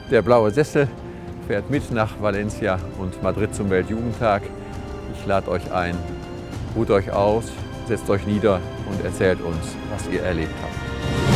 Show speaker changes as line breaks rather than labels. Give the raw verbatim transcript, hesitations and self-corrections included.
Der Blaue Sessel fährt mit nach Valencia und Madrid zum Weltjugendtag. Ich lade euch ein, ruht euch aus, setzt euch nieder und erzählt uns, was ihr erlebt habt.